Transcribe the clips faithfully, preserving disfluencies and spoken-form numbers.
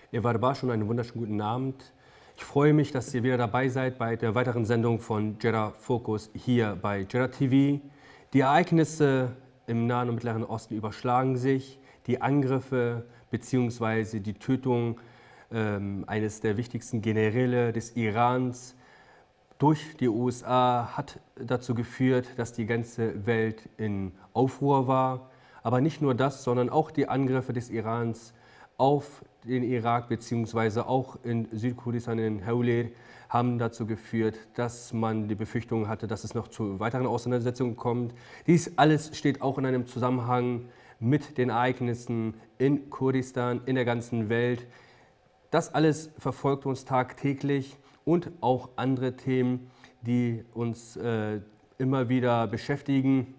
Ihr war schon einen wunderschönen guten Abend. Ich freue mich, dass ihr wieder dabei seid bei der weiteren Sendung von Jeddah Focus hier bei Jeddah T V. Die Ereignisse im Nahen und Mittleren Osten überschlagen sich. Die Angriffe bzw. die Tötung ähm, eines der wichtigsten Generäle des Irans durch die U S A hat dazu geführt, dass die ganze Welt in Aufruhr war. Aber nicht nur das, sondern auch die Angriffe des Irans auf den Irak bzw. auch in Südkurdistan, in Hawler, haben dazu geführt, dass man die Befürchtung hatte, dass es noch zu weiteren Auseinandersetzungen kommt. Dies alles steht auch in einem Zusammenhang mit den Ereignissen in Kurdistan, in der ganzen Welt. Das alles verfolgt uns tagtäglich und auch andere Themen, die uns äh, immer wieder beschäftigen.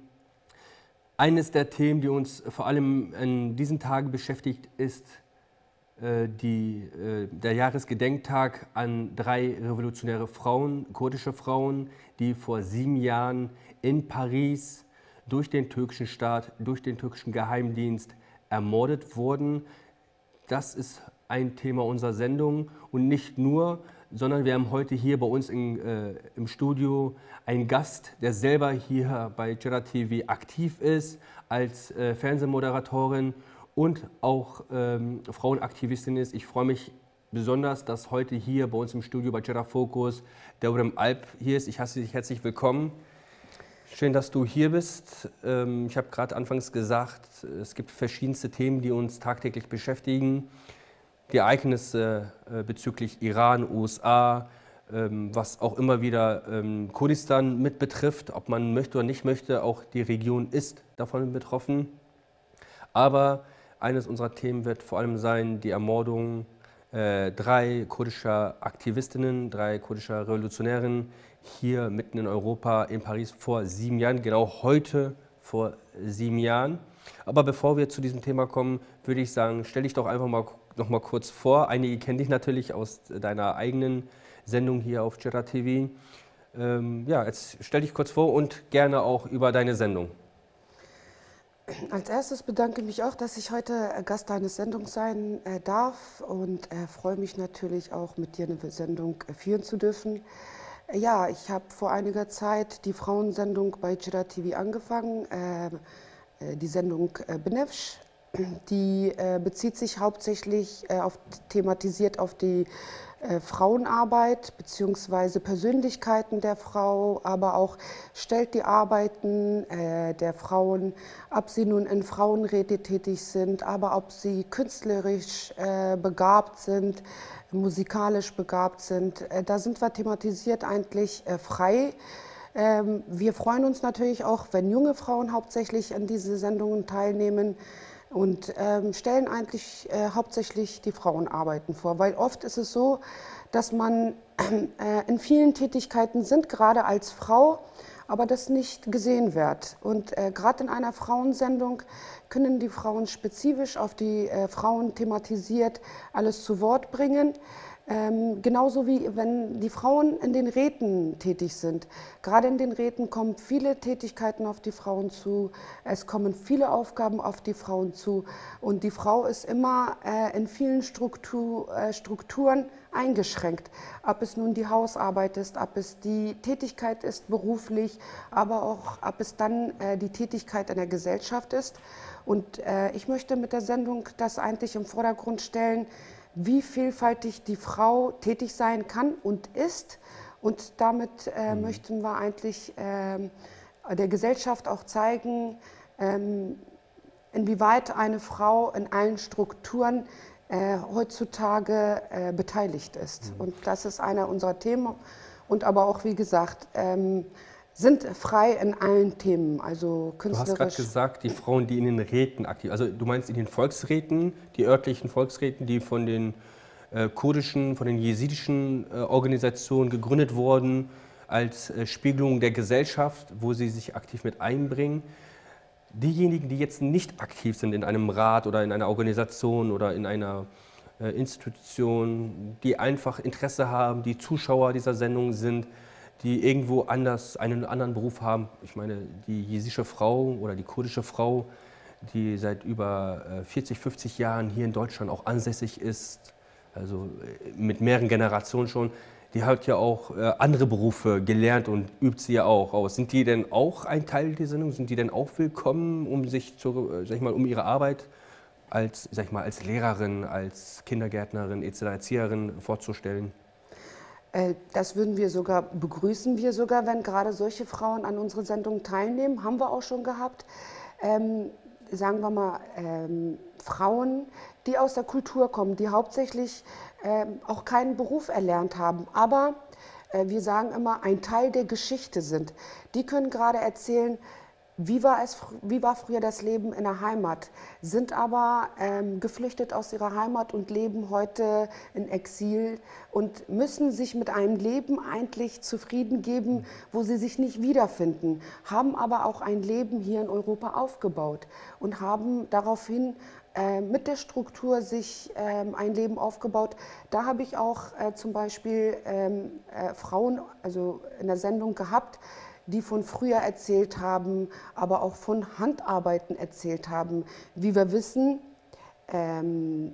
Eines der Themen, die uns vor allem in diesen Tagen beschäftigt, ist äh, die, äh, der Jahresgedenktag an drei revolutionäre Frauen, kurdische Frauen, die vor sieben Jahren in Paris durch den türkischen Staat, durch den türkischen Geheimdienst ermordet wurden. Das ist ein Thema unserer Sendung und nicht nur, sondern wir haben heute hier bei uns in, äh, im Studio einen Gast, der selber hier bei Jeddah T V aktiv ist, als äh, Fernsehmoderatorin und auch ähm, Frauenaktivistin ist. Ich freue mich besonders, dass heute hier bei uns im Studio bei Jeddah Focus Devrem Alp hier ist. Ich heiße dich herzlich willkommen. Schön, dass du hier bist. Ähm, ich habe gerade anfangs gesagt, es gibt verschiedenste Themen, die uns tagtäglich beschäftigen. Die Ereignisse äh, bezüglich Iran, U S A, ähm, was auch immer wieder ähm, Kurdistan mit betrifft, ob man möchte oder nicht möchte, auch die Region ist davon betroffen. Aber eines unserer Themen wird vor allem sein, die Ermordung äh, drei kurdischer Aktivistinnen, drei kurdischer Revolutionären hier mitten in Europa, in Paris vor sieben Jahren, genau heute vor sieben Jahren. Aber bevor wir zu diesem Thema kommen, würde ich sagen, stell dich doch einfach mal noch mal kurz vor. Einige kennen dich natürlich aus deiner eigenen Sendung hier auf Jeddah T V. Ähm, ja, jetzt stell dich kurz vor und gerne auch über deine Sendung. Als erstes bedanke ich mich auch, dass ich heute Gast deines Sendungs sein äh, darf und äh, freue mich natürlich auch, mit dir eine Sendung äh, führen zu dürfen. Äh, ja, ich habe vor einiger Zeit die Frauensendung bei Jeddah T V angefangen, äh, äh, die Sendung äh, Benefsch. Die äh, bezieht sich hauptsächlich äh, auf, thematisiert auf die äh, Frauenarbeit bzw. Persönlichkeiten der Frau, aber auch stellt die Arbeiten äh, der Frauen, ob sie nun in Frauenräte tätig sind, aber ob sie künstlerisch äh, begabt sind, musikalisch begabt sind. Äh, da sind wir thematisiert eigentlich äh, frei. Ähm, wir freuen uns natürlich auch, wenn junge Frauen hauptsächlich an diese Sendungen teilnehmen. Und ähm, stellen eigentlich äh, hauptsächlich die Frauenarbeiten vor, weil oft ist es so, dass man äh, in vielen Tätigkeiten sind, gerade als Frau, aber das nicht gesehen wird. Und äh, gerade in einer Frauensendung können die Frauen spezifisch auf die äh, Frauen thematisiert alles zu Wort bringen. Ähm, genauso wie wenn die Frauen in den Räten tätig sind. Gerade in den Räten kommen viele Tätigkeiten auf die Frauen zu, es kommen viele Aufgaben auf die Frauen zu und die Frau ist immer äh, in vielen Struktur, äh, Strukturen eingeschränkt. Ob es nun die Hausarbeit ist, ob es die Tätigkeit ist beruflich, aber auch ob es dann äh, die Tätigkeit in der Gesellschaft ist. Und äh, ich möchte mit der Sendung das eigentlich im Vordergrund stellen, wie vielfältig die Frau tätig sein kann und ist. Und damit äh, mhm. möchten wir eigentlich äh, der Gesellschaft auch zeigen, ähm, inwieweit eine Frau in allen Strukturen äh, heutzutage äh, beteiligt ist. Mhm. Und das ist einer unserer Themen. Und aber auch, wie gesagt, ähm, sind frei in allen Themen, also künstlerisch. Du hast gerade gesagt, die Frauen, die in den Räten aktiv, also du meinst in den Volksräten, die örtlichen Volksräten, die von den äh, kurdischen, von den jesidischen äh, Organisationen gegründet wurden, als äh, Spiegelung der Gesellschaft, wo sie sich aktiv mit einbringen. Diejenigen, die jetzt nicht aktiv sind in einem Rat oder in einer Organisation oder in einer äh, Institution, die einfach Interesse haben, die Zuschauer dieser Sendung sind, die irgendwo anders einen anderen Beruf haben. Ich meine, die jesidische Frau oder die kurdische Frau, die seit über vierzig, fünfzig Jahren hier in Deutschland auch ansässig ist, also mit mehreren Generationen schon, die hat ja auch äh, andere Berufe gelernt und übt sie ja auch aus. Sind die denn auch ein Teil der Sendung? Sind die denn auch willkommen, um sich zu, sag ich mal, um ihre Arbeit als, sag ich mal, als Lehrerin, als Kindergärtnerin, et cetera, Erzieherin vorzustellen? Das würden wir sogar, begrüßen wir sogar, wenn gerade solche Frauen an unseren Sendungen teilnehmen. Haben wir auch schon gehabt. Ähm, sagen wir mal, ähm, Frauen, die aus der Kultur kommen, die hauptsächlich ähm, auch keinen Beruf erlernt haben, aber äh, wir sagen immer, ein Teil der Geschichte sind. Die können gerade erzählen, wie war, es, wie war früher das Leben in der Heimat, sind aber ähm, geflüchtet aus ihrer Heimat und leben heute in Exil und müssen sich mit einem Leben eigentlich zufrieden geben, wo sie sich nicht wiederfinden, haben aber auch ein Leben hier in Europa aufgebaut und haben daraufhin äh, mit der Struktur sich ähm, ein Leben aufgebaut. Da habe ich auch äh, zum Beispiel ähm, äh, Frauen also in der Sendung gehabt, die von früher erzählt haben, aber auch von Handarbeiten erzählt haben. Wie wir wissen, ähm,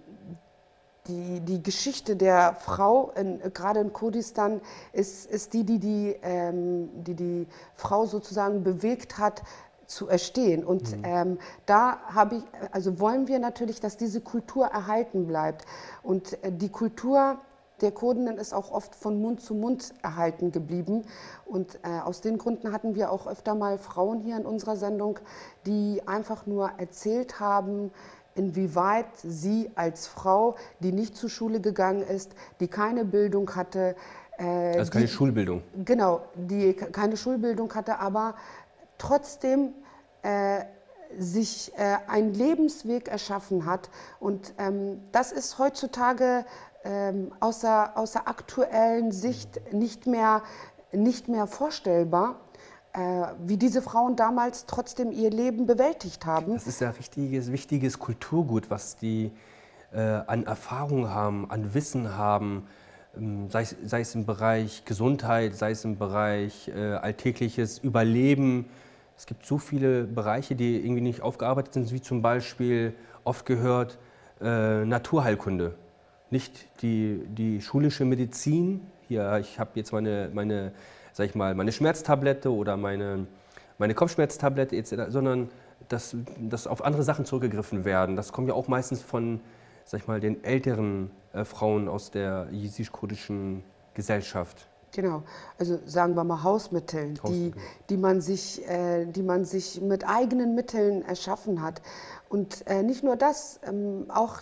die, die Geschichte der Frau, in, gerade in Kurdistan, ist, ist die, die die, ähm, die die Frau sozusagen bewegt hat, zu erstehen. Und mhm. ähm, da habe ich, also wollen wir natürlich, dass diese Kultur erhalten bleibt. Und äh, die Kultur der Kurdinnen ist auch oft von Mund zu Mund erhalten geblieben. Und äh, aus den Gründen hatten wir auch öfter mal Frauen hier in unserer Sendung, die einfach nur erzählt haben, inwieweit sie als Frau, die nicht zur Schule gegangen ist, die keine Bildung hatte. Äh, also keine die, Schulbildung. Genau, die keine Schulbildung hatte, aber trotzdem äh, sich äh, einen Lebensweg erschaffen hat. Und ähm, das ist heutzutage Ähm, aus, der, aus der aktuellen Sicht nicht mehr, nicht mehr vorstellbar, äh, wie diese Frauen damals trotzdem ihr Leben bewältigt haben. Das ist ja richtiges, wichtiges Kulturgut, was die äh, an Erfahrung haben, an Wissen haben, ähm, sei, es, sei es im Bereich Gesundheit, sei es im Bereich äh, alltägliches Überleben. Es gibt so viele Bereiche, die irgendwie nicht aufgearbeitet sind, wie zum Beispiel oft gehört äh, Naturheilkunde. Nicht die, die schulische Medizin, hier, ich habe jetzt meine, meine, sag ich mal, meine Schmerztablette oder meine, meine Kopfschmerztablette et cetera, sondern dass, dass auf andere Sachen zurückgegriffen werden. Das kommt ja auch meistens von, sag ich mal, den älteren äh, Frauen aus der jesidisch-kurdischen Gesellschaft. Genau, also sagen wir mal Hausmittel, die, die, man sich, äh, die man sich mit eigenen Mitteln erschaffen hat. Und äh, nicht nur das, ähm, auch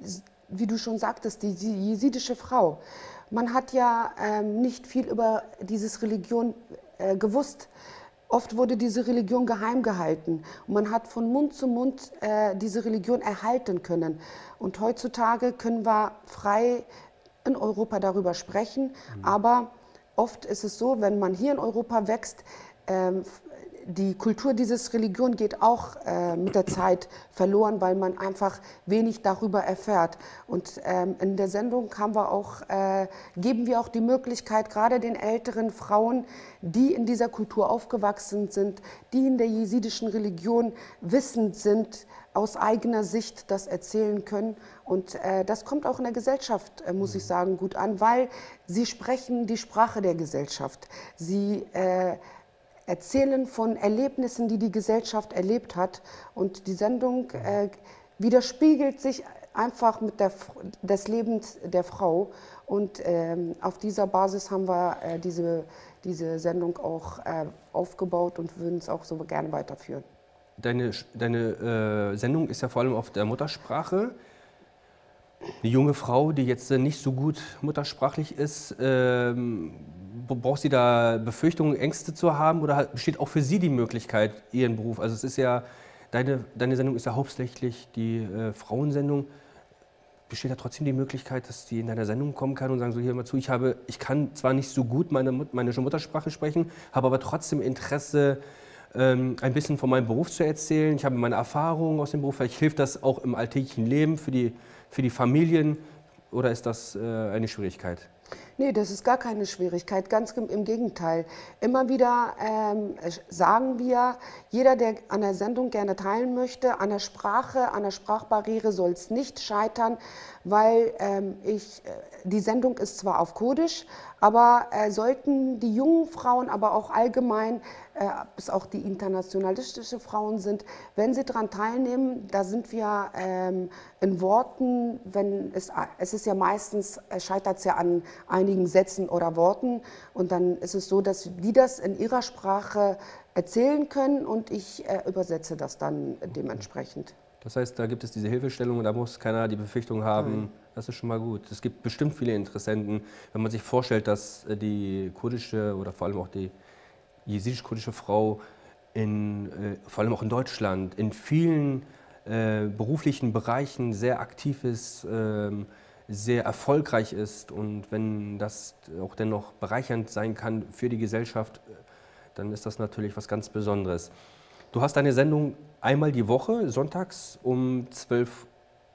wie du schon sagtest, die, die jesidische Frau. Man hat ja ähm, nicht viel über diese Religion äh, gewusst. Oft wurde diese Religion geheim gehalten. Und man hat von Mund zu Mund äh, diese Religion erhalten können. Und heutzutage können wir frei in Europa darüber sprechen. Mhm. Aber oft ist es so, wenn man hier in Europa wächst, ähm, die Kultur dieses Religion geht auch äh, mit der Zeit verloren, weil man einfach wenig darüber erfährt. Und ähm, in der Sendung haben wir auch, äh, geben wir auch die Möglichkeit, gerade den älteren Frauen, die in dieser Kultur aufgewachsen sind, die in der jesidischen Religion wissend sind, aus eigener Sicht das erzählen können. Und äh, das kommt auch in der Gesellschaft, äh, muss ich sagen, gut an, weil sie sprechen die Sprache der Gesellschaft. Sie äh, erzählen von Erlebnissen, die die Gesellschaft erlebt hat. Und die Sendung äh, widerspiegelt sich einfach mit der, des Lebens der Frau. Und ähm, auf dieser Basis haben wir äh, diese, diese Sendung auch äh, aufgebaut und würden es auch so gerne weiterführen. Deine, deine äh, Sendung ist ja vor allem auf der Muttersprache. Eine junge Frau, die jetzt nicht so gut muttersprachlich ist, ähm, braucht sie da Befürchtungen, Ängste zu haben oder besteht auch für sie die Möglichkeit, ihren Beruf? Also es ist ja, deine, deine Sendung ist ja hauptsächlich die äh, Frauensendung. Besteht da trotzdem die Möglichkeit, dass die in deiner Sendung kommen kann und sagen so, hier mal zu, ich, habe, ich kann zwar nicht so gut meine, meine Muttersprache sprechen, habe aber trotzdem Interesse, ähm, ein bisschen von meinem Beruf zu erzählen. Ich habe meine Erfahrungen aus dem Beruf, vielleicht hilft das auch im alltäglichen Leben für die, für die Familien oder ist das äh, eine Schwierigkeit? Nee, das ist gar keine Schwierigkeit, ganz im Gegenteil. Immer wieder ähm, sagen wir, jeder, der an der Sendung gerne teilen möchte, an der Sprache, an der Sprachbarriere soll es nicht scheitern, weil ähm, ich, die Sendung ist zwar auf Kurdisch, aber äh, sollten die jungen Frauen, aber auch allgemein, äh, bis auch die internationalistische Frauen sind, wenn sie daran teilnehmen, da sind wir ähm, in Worten, wenn es, es ist ja meistens, scheitert es ja an einigen Sätzen oder Worten und dann ist es so, dass die das in ihrer Sprache erzählen können und ich äh, übersetze das dann dementsprechend. Das heißt, da gibt es diese Hilfestellung und da muss keiner die Befürchtung haben, Nein. Das ist schon mal gut. Es gibt bestimmt viele Interessenten, wenn man sich vorstellt, dass die kurdische oder vor allem auch die jesidisch-kurdische Frau in, äh, vor allem auch in Deutschland in vielen äh, beruflichen Bereichen sehr aktiv ist, äh, sehr erfolgreich ist und wenn das auch dennoch bereichernd sein kann für die Gesellschaft, dann ist das natürlich was ganz Besonderes. Du hast deine Sendung einmal die Woche, sonntags um zwölf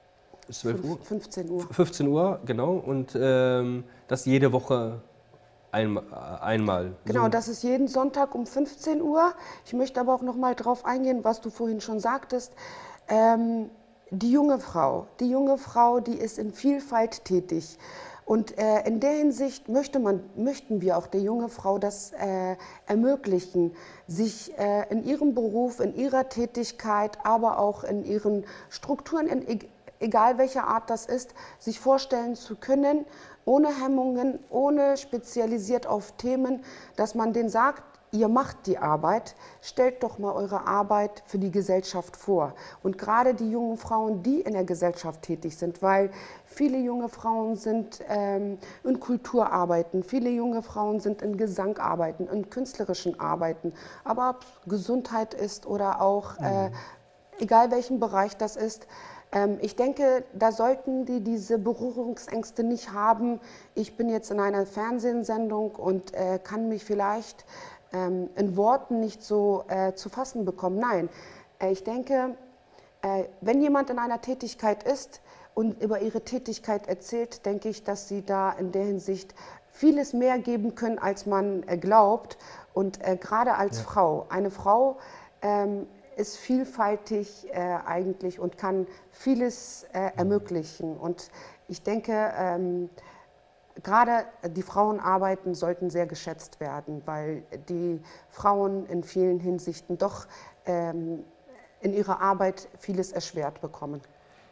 Uhr? fünfzehn Uhr. fünfzehn Uhr, genau. Und ähm, das jede Woche ein, einmal. Genau, so. das ist jeden Sonntag um fünfzehn Uhr. Ich möchte aber auch noch mal darauf eingehen, was du vorhin schon sagtest. Ähm, die junge Frau, die junge Frau, die ist in Vielfalt tätig. Und äh, in der Hinsicht möchte man, möchten wir auch der junge Frau das äh, ermöglichen, sich äh, in ihrem Beruf, in ihrer Tätigkeit, aber auch in ihren Strukturen, in, egal welcher Art das ist, sich vorstellen zu können, ohne Hemmungen, ohne spezialisiert auf Themen, dass man denen sagt, ihr macht die Arbeit, stellt doch mal eure Arbeit für die Gesellschaft vor. Und gerade die jungen Frauen, die in der Gesellschaft tätig sind, weil viele junge Frauen sind ähm, in Kulturarbeiten, viele junge Frauen sind in Gesangarbeiten, in künstlerischen Arbeiten, aber ob es Gesundheit ist oder auch, mhm. äh, egal welchen Bereich das ist, ähm, ich denke, da sollten die diese Berührungsängste nicht haben. Ich bin jetzt in einer Fernsehsendung und äh, kann mich vielleicht in Worten nicht so äh, zu fassen bekommen. Nein, äh, ich denke, äh, wenn jemand in einer Tätigkeit ist und über ihre Tätigkeit erzählt, denke ich, dass sie da in der Hinsicht vieles mehr geben können, als man äh, glaubt. Und äh, gerade als ja. Frau, eine Frau ähm, ist vielfältig äh, eigentlich und kann vieles äh, ermöglichen. Und ich denke, ähm, gerade die Frauenarbeiten sollten sehr geschätzt werden, weil die Frauen in vielen Hinsichten doch ähm, in ihrer Arbeit vieles erschwert bekommen.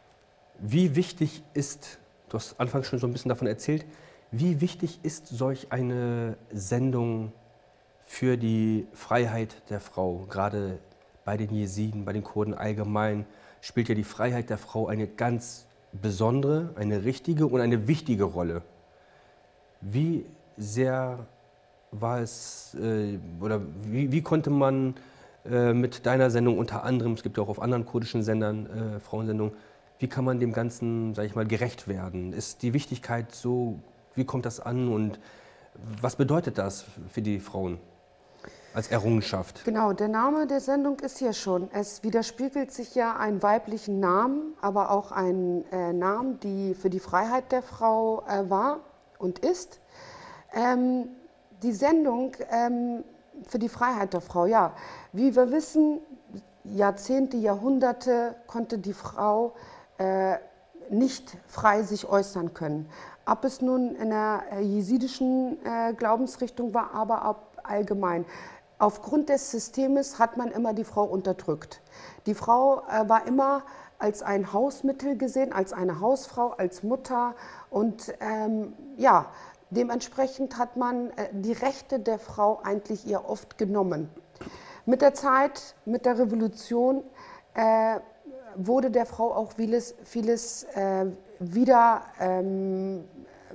Wie wichtig ist, du hast anfangs schon so ein bisschen davon erzählt, wie wichtig ist solch eine Sendung für die Freiheit der Frau? Gerade bei den Jesiden, bei den Kurden allgemein spielt ja die Freiheit der Frau eine ganz besondere, eine richtige und eine wichtige Rolle. Wie sehr war es, äh, oder wie, wie konnte man äh, mit deiner Sendung unter anderem, es gibt ja auch auf anderen kurdischen Sendern äh, Frauensendungen, wie kann man dem Ganzen, sag ich mal, gerecht werden? Ist die Wichtigkeit so, wie kommt das an und was bedeutet das für die Frauen als Errungenschaft? Genau, der Name der Sendung ist hier schon. Es widerspiegelt sich ja einen weiblichen Namen, aber auch einen äh, Namen, die für die Freiheit der Frau äh, war und ist. Ähm, die Sendung ähm, für die Freiheit der Frau, ja, wie wir wissen, Jahrzehnte, Jahrhunderte konnte die Frau äh, nicht frei sich äußern können. Ob es nun in der äh, jesidischen äh, Glaubensrichtung war, aber auch allgemein. Aufgrund des Systems hat man immer die Frau unterdrückt. Die Frau äh, war immer als ein Hausmittel gesehen, als eine Hausfrau, als Mutter und ähm, ja, dementsprechend hat man äh, die Rechte der Frau eigentlich ihr oft genommen. Mit der Zeit, mit der Revolution äh, wurde der Frau auch vieles, vieles äh, wieder, ähm,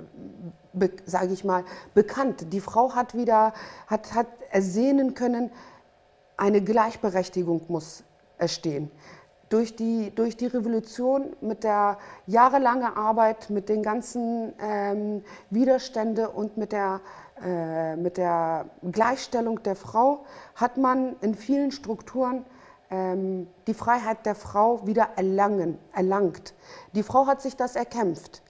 sage ich mal, bekannt. Die Frau hat wieder, hat, hat ersehnen können, eine Gleichberechtigung muss erstehen. Durch die, durch die Revolution, mit der jahrelangen Arbeit, mit den ganzen ähm, Widerständen und mit der, äh, mit der Gleichstellung der Frau hat man in vielen Strukturen ähm, die Freiheit der Frau wieder erlangen, erlangt. Die Frau hat sich das erkämpft.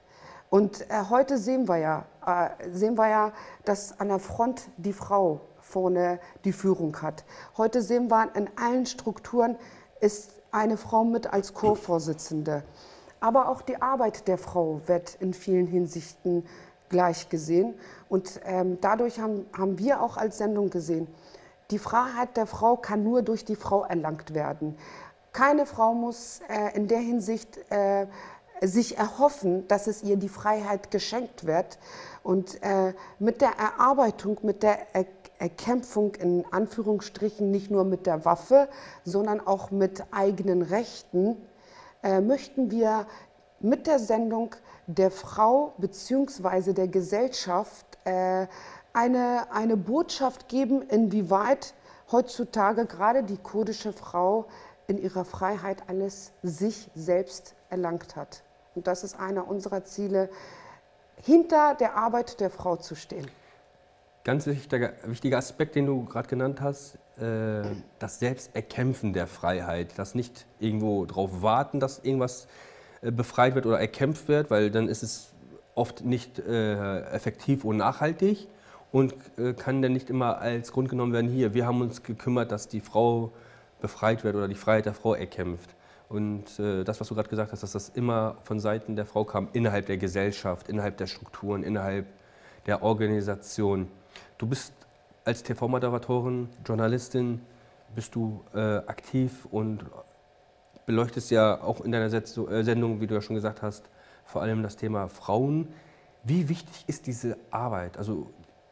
Und äh, heute sehen wir, ja, äh, sehen wir ja, dass an der Front die Frau vorne die Führung hat. Heute sehen wir, in allen Strukturen ist eine Frau mit als Chorvorsitzende. Aber auch die Arbeit der Frau wird in vielen Hinsichten gleich gesehen. Und ähm, dadurch haben, haben wir auch als Sendung gesehen, die Freiheit der Frau kann nur durch die Frau erlangt werden. Keine Frau muss äh, in der Hinsicht äh, sich erhoffen, dass es ihr die Freiheit geschenkt wird. Und äh, mit der Erarbeitung, mit der er Erkämpfung in Anführungsstrichen, nicht nur mit der Waffe, sondern auch mit eigenen Rechten, äh, möchten wir mit der Sendung der Frau bzw. der Gesellschaft äh, eine, eine Botschaft geben, inwieweit heutzutage gerade die kurdische Frau in ihrer Freiheit alles sich selbst erlangt hat. Und das ist einer unserer Ziele, hinter der Arbeit der Frau zu stehen. Ganz wichtiger, wichtiger Aspekt, den du gerade genannt hast, äh, das Selbsterkämpfen der Freiheit. Das nicht irgendwo darauf warten, dass irgendwas äh, befreit wird oder erkämpft wird, weil dann ist es oft nicht äh, effektiv und nachhaltig und äh, kann dann nicht immer als Grund genommen werden, hier, wir haben uns gekümmert, dass die Frau befreit wird oder die Freiheit der Frau erkämpft. Und äh, das, was du gerade gesagt hast, dass das immer von Seiten der Frau kam, innerhalb der Gesellschaft, innerhalb der Strukturen, innerhalb der Organisation. Du bist als T V-Moderatorin, Journalistin, bist du äh, aktiv und beleuchtest ja auch in deiner Sendung, wie du ja schon gesagt hast, vor allem das Thema Frauen. Wie wichtig ist diese Arbeit? Also,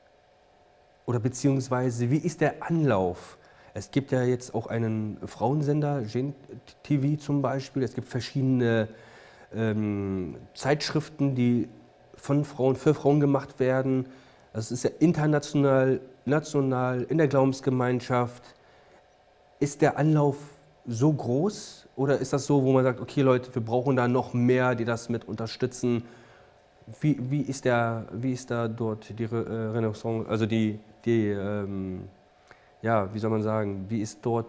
oder beziehungsweise, wie ist der Anlauf? Es gibt ja jetzt auch einen Frauensender, Gen T V zum Beispiel. Es gibt verschiedene ähm, Zeitschriften, die von Frauen, für Frauen gemacht werden. Das ist ja international, national, in der Glaubensgemeinschaft. Ist der Anlauf so groß oder ist das so, wo man sagt, okay Leute, wir brauchen da noch mehr, die das mit unterstützen? Wie, wie, ist, der, wie ist da dort die Re Renaissance, also die, die ähm, ja, wie soll man sagen, wie ist dort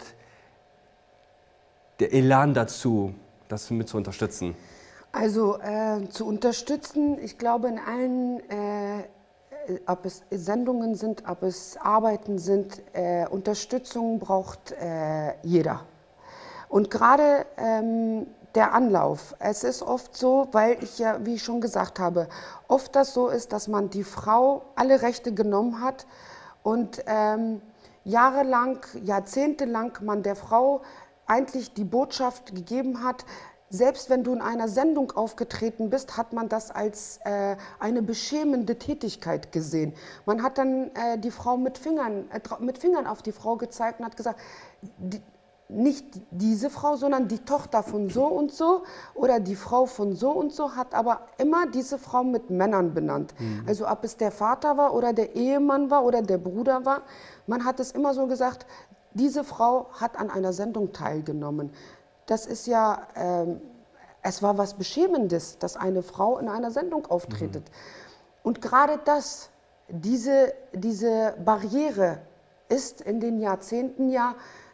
der Elan dazu, das mit zu unterstützen? Also äh, zu unterstützen, ich glaube in allen, äh, ob es Sendungen sind, ob es Arbeiten sind, äh, Unterstützung braucht äh, jeder. Und gerade ähm, der Anlauf, es ist oft so, weil ich ja, wie ich schon gesagt habe, oft das so ist, dass man die Frau alle Rechte genommen hat und ähm, jahrelang, jahrzehntelang man der Frau eigentlich die Botschaft gegeben hat, selbst wenn du in einer Sendung aufgetreten bist, hat man das als äh, eine beschämende Tätigkeit gesehen. Man hat dann äh, die Frau mit Fingern, äh, mit Fingern auf die Frau gezeigt und hat gesagt, die, nicht diese Frau, sondern die Tochter von so und so oder die Frau von so und so, hat aber immer diese Frau mit Männern benannt. Mhm. Also ob es der Vater war oder der Ehemann war oder der Bruder war, man hat es immer so gesagt, diese Frau hat an einer Sendung teilgenommen. Das ist ja, ähm, es war was Beschämendes, dass eine Frau in einer Sendung auftretet. Mhm. Und gerade das, diese, diese Barriere ist in den Jahrzehnten ja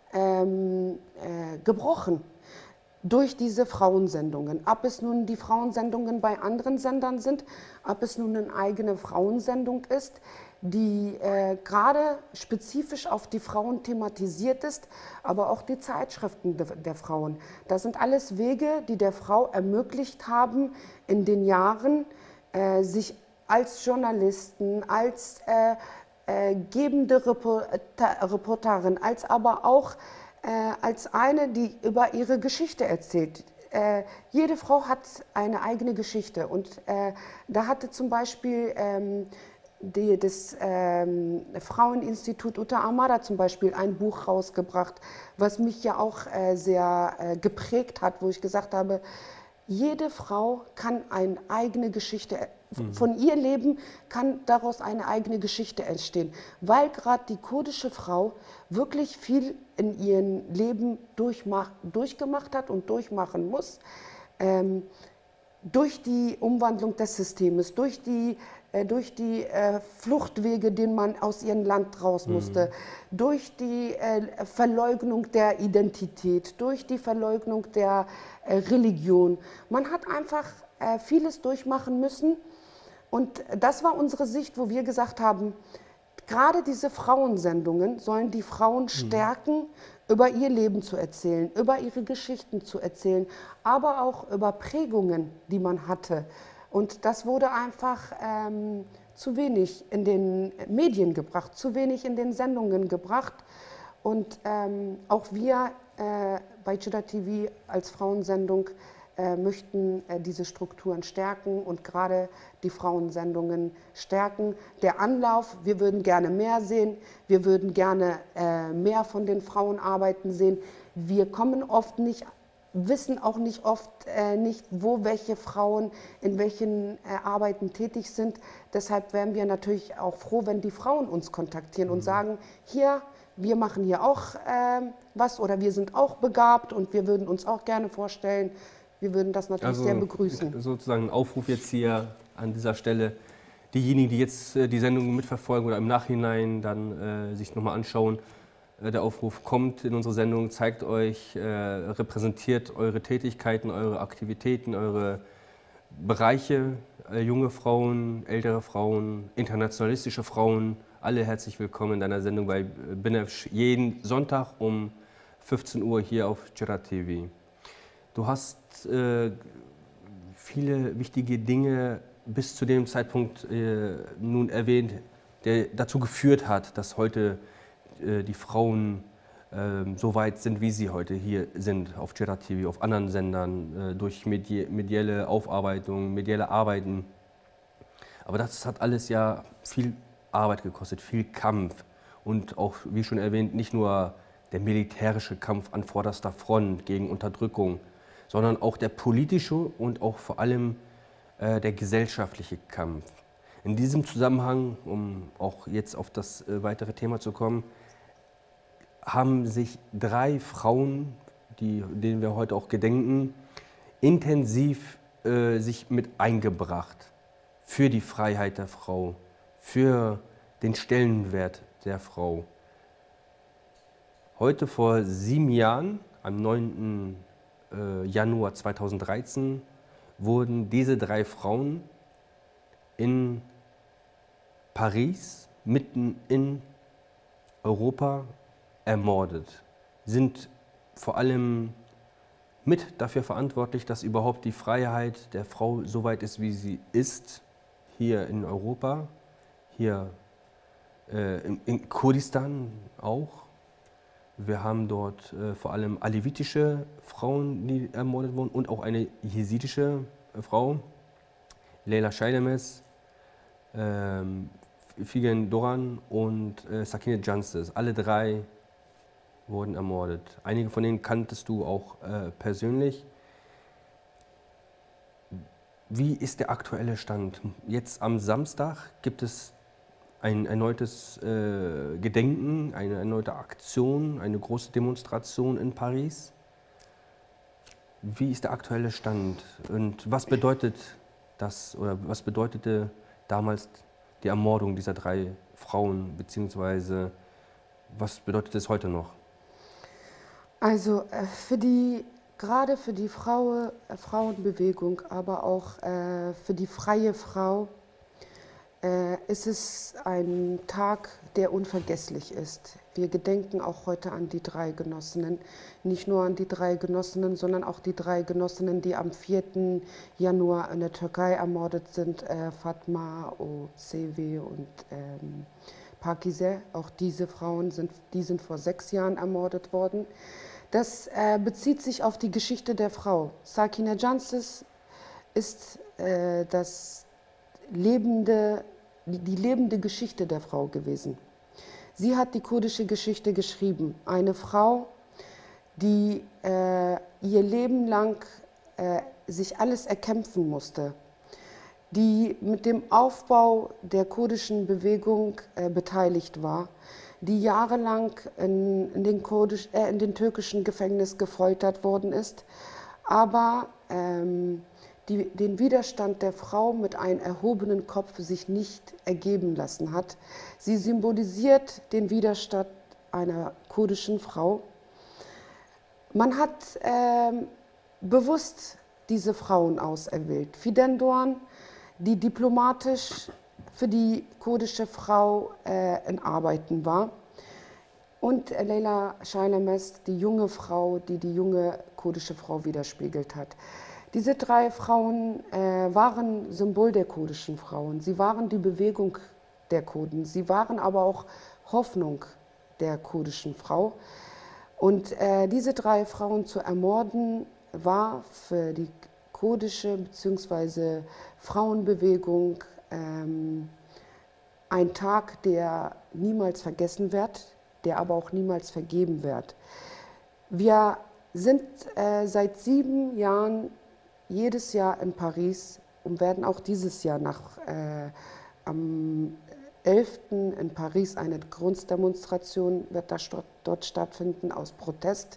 ähm, äh, gebrochen durch diese Frauensendungen. Ob es nun die Frauensendungen bei anderen Sendern sind, ob es nun eine eigene Frauensendung ist, die äh, gerade spezifisch auf die Frauen thematisiert ist, aber auch die Zeitschriften de, der Frauen. Das sind alles Wege, die der Frau ermöglicht haben, in den Jahren äh, sich als Journalisten, als äh, äh, gebende Reporter, Reporterin, als aber auch äh, als eine, die über ihre Geschichte erzählt. Äh, jede Frau hat eine eigene Geschichte und äh, da hatte zum Beispiel ähm, Die, das ähm, Fraueninstitut Uta Amara zum Beispiel ein Buch rausgebracht, was mich ja auch äh, sehr äh, geprägt hat, wo ich gesagt habe, jede Frau kann eine eigene Geschichte, mhm. von ihr Leben kann daraus eine eigene Geschichte entstehen, weil gerade die kurdische Frau wirklich viel in ihrem Leben durchmach, durchgemacht hat und durchmachen muss, ähm, durch die Umwandlung des Systems, durch die durch die äh, Fluchtwege, denen man aus ihrem Land raus musste, mhm. durch die äh, Verleugnung der Identität, durch die Verleugnung der äh, Religion. Man hat einfach äh, vieles durchmachen müssen. Und das war unsere Sicht, wo wir gesagt haben, gerade diese Frauensendungen sollen die Frauen stärken, über ihr Leben zu erzählen, über ihre Geschichten zu erzählen, aber auch über Prägungen, die man hatte. Und das wurde einfach ähm, zu wenig in den Medien gebracht, zu wenig in den Sendungen gebracht. Und ähm, auch wir äh, bei Jeddah T V als Frauensendung äh, möchten äh, diese Strukturen stärken und gerade die Frauensendungen stärken. Der Anlauf, wir würden gerne mehr sehen, wir würden gerne äh, mehr von den Frauenarbeiten sehen. Wir kommen oft nicht, wissen auch nicht oft äh, nicht, wo welche Frauen in welchen äh, Arbeiten tätig sind. Deshalb wären wir natürlich auch froh, wenn die Frauen uns kontaktieren und sagen, hier, wir machen hier auch äh, was oder wir sind auch begabt und wir würden uns auch gerne vorstellen. Wir würden das natürlich also sehr begrüßen. Sozusagen ein Aufruf jetzt hier an dieser Stelle. Diejenigen, die jetzt äh, die Sendung mitverfolgen oder im Nachhinein dann äh, sich nochmal anschauen, äh, der Aufruf kommt in unsere Sendung, zeigt euch, äh, repräsentiert eure Tätigkeiten, eure Aktivitäten, eure Bereiche, äh, junge Frauen, ältere Frauen, internationalistische Frauen, alle herzlich willkommen in deiner Sendung bei Binafsh, jeden Sonntag um fünfzehn Uhr hier auf Jeddah T V. Du hast äh, viele wichtige Dinge bis zu dem Zeitpunkt äh, nun erwähnt, der dazu geführt hat, dass heute äh, die Frauen äh, so weit sind, wie sie heute hier sind, auf Jeddah T V, auf anderen Sendern, äh, durch medi medielle Aufarbeitung, medielle Arbeiten. Aber das hat alles ja viel Arbeit gekostet, viel Kampf und auch, wie schon erwähnt, nicht nur der militärische Kampf an vorderster Front gegen Unterdrückung, sondern auch der politische und auch vor allem äh, der gesellschaftliche Kampf. In diesem Zusammenhang, um auch jetzt auf das äh, weitere Thema zu kommen, haben sich drei Frauen, die, denen wir heute auch gedenken, intensiv äh, sich mit eingebracht für die Freiheit der Frau, für den Stellenwert der Frau. Heute vor sieben Jahren, am neunten Januar zweitausenddreizehn, wurden diese drei Frauen in Paris, mitten in Europa, ermordet. Sind vor allem mit dafür verantwortlich, dass überhaupt die Freiheit der Frau so weit ist, wie sie ist, hier in Europa, hier äh, in, in Kurdistan auch. Wir haben dort äh, vor allem alevitische Frauen, die ermordet wurden, und auch eine jesidische äh, Frau, Leyla Shailemes, ähm, Figen Doran und äh, Sakine Janses. Alle drei wurden ermordet. Einige von denen kanntest du auch äh, persönlich. Wie ist der aktuelle Stand? Jetzt am Samstag gibt es ein erneutes äh, Gedenken, eine erneute Aktion, eine große Demonstration in Paris. Wie ist der aktuelle Stand und was bedeutet das oder was bedeutete damals die Ermordung dieser drei Frauen, beziehungsweise was bedeutet es heute noch? Also für die, gerade für die Frau, Frauenbewegung, aber auch äh, für die freie Frau, äh, ist es ein Tag, der unvergesslich ist. Wir gedenken auch heute an die drei Genossinnen, nicht nur an die drei Genossinnen, sondern auch die drei Genossinnen, die am vierten Januar in der Türkei ermordet sind, äh, Fatma, Osevi und ähm, Pakize. Auch diese Frauen sind, die sind vor sechs Jahren ermordet worden. Das äh, bezieht sich auf die Geschichte der Frau. Sakine Janses ist äh, das lebende, die lebende Geschichte der Frau gewesen. Sie hat die kurdische Geschichte geschrieben. Eine Frau, die äh, ihr Leben lang äh, sich alles erkämpfen musste, die mit dem Aufbau der kurdischen Bewegung äh, beteiligt war, die jahrelang in, in, den Kurdisch, äh, in den türkischen Gefängnis gefoltert worden ist, aber ähm, die den Widerstand der Frau mit einem erhobenen Kopf sich nicht ergeben lassen hat. Sie symbolisiert den Widerstand einer kurdischen Frau. Man hat ähm, bewusst diese Frauen auserwählt. Fidan Doğan, die diplomatisch für die kurdische Frau äh, in Arbeiten war. Und Leyla Şaylemez, die junge Frau, die die junge kurdische Frau widerspiegelt hat. Diese drei Frauen äh, waren Symbol der kurdischen Frauen. Sie waren die Bewegung der Kurden. Sie waren aber auch Hoffnung der kurdischen Frau. Und äh, diese drei Frauen zu ermorden, war für die kurdische bzw. Frauenbewegung ähm, ein Tag, der niemals vergessen wird, der aber auch niemals vergeben wird. Wir sind äh, seit sieben Jahren jedes Jahr in Paris und werden auch dieses Jahr nach, äh, am elften in Paris eine Grunddemonstration wird das dort, dort stattfinden aus Protest,